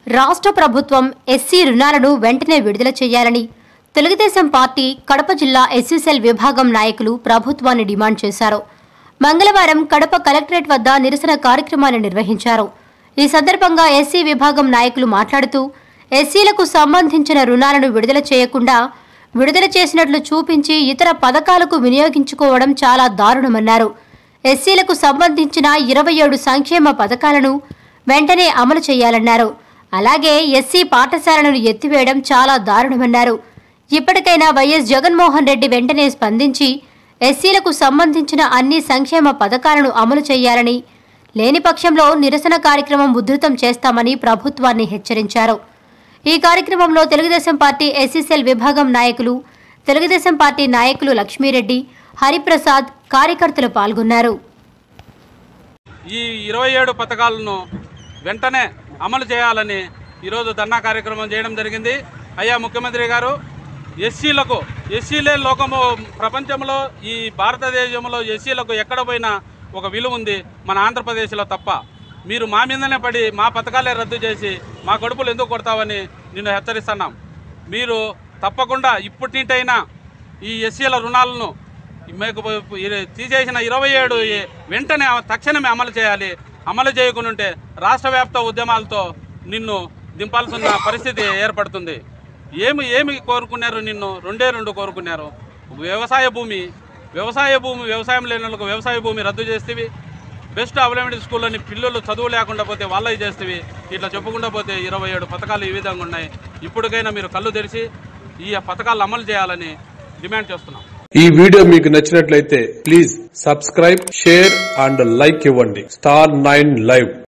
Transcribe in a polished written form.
రాష్ట్ర ప్రభుత్వం ఎస్సీ రుణాలను వెంటనే విడుదల చేయాలని తెలుగుదేశం పార్టీ కడప జిల్లా ఎస్సీ సెల్ విభాగం నాయకులు ప్రభుత్వాన్ని డిమాండ్ చేశారు. మంగళవారం కడప కలెక్టరేట్ వద్ద నిరసన కార్యక్రమాన్ని నిర్వహించారు. ఈ సందర్భంగా ఎస్సీ విభాగం నాయకులు మాట్లాడుతూ ఎస్సీలకు సంబంధించిన రుణాలను విడుదల చేయకుండా విడుదల చేసినట్లు చూపించి ఇతర పథకాలకు వినియోగించుకోవడం చాలా దారుణమన్నారు. ఎస్సీలకు సంబంధించిన 27 సంక్షేమ పథకాలను వెంటనే అమలు చేయాలన్నారు. అలాగే ఎస్సీ పాఠశాలను ఎత్తివేయడం చాలా దారుణమన్నారు. ఇప్పటికైనా వైఎస్ జగన్మోహన్ రెడ్డి వెంటనే స్పందించి ఎస్సీలకు సంబంధించిన అన్ని సంక్షేమ పథకాలను అమలు చేయాలని, లేని పక్షంలో నిరసన కార్యక్రమం ఉధృతం చేస్తామని ప్రభుత్వాన్ని హెచ్చరించారు. ఈ కార్యక్రమంలో తెలుగుదేశం పార్టీ ఎస్సీ సెల్ విభాగం నాయకులు, తెలుగుదేశం పార్టీ నాయకులు లక్ష్మీరెడ్డి, హరిప్రసాద్, కార్యకర్తలు పాల్గొన్నారు. ఈ 27 పథకాలను వెంటనే అమలు చేయాలని ఈరోజు ధర్నా కార్యక్రమం చేయడం జరిగింది. అయ్యా ముఖ్యమంత్రి గారు, ఎస్సీలే లోకము, ప్రపంచంలో ఈ భారతదేశంలో ఎస్సీలకు ఎక్కడ పోయినా ఒక విలువ ఉంది, మన ఆంధ్రప్రదేశ్లో తప్ప. మీరు మా మీదనే పడి మా పథకాలే రద్దు చేసి మా కడుపులు ఎందుకు కొడతావని నిన్ను హెచ్చరిస్తున్నాం. మీరు తప్పకుండా ఇప్పటింటైనా ఈ ఎస్సీల రుణాలను మీకు తీసేసిన 27 వెంటనే తక్షణమే అమలు చేయాలి. అమలు చేయకుంటే రాష్ట్ర వ్యాప్త ఉద్యమాలతో నిన్ను దింపాల్సిన పరిస్థితి ఏర్పడుతుంది. ఏమి కోరుకున్నారు? నిన్ను రెండు కోరుకున్నారు. వ్యవసాయం లేని వాళ్ళకు వ్యవసాయ భూమి రద్దు చేస్తేవి, బెస్ట్ అవైలబిలిటీ స్కూల్లోని పిల్లలు చదువు లేకుండా పోతే వాళ్ళవి చేస్తేవి. ఇట్లా చెప్పుకుంటూ పోతే 27 పథకాలు ఈ విధంగా ఉన్నాయి. ఇప్పటికైనా మీరు కళ్ళు తెరిచి ఈ పథకాలు అమలు చేయాలని డిమాండ్ చేస్తున్నాం. ఈ వీడియో మీకు నచ్చినట్లయితే please subscribe, share and like ఇవ్వండి. Star 9 Live.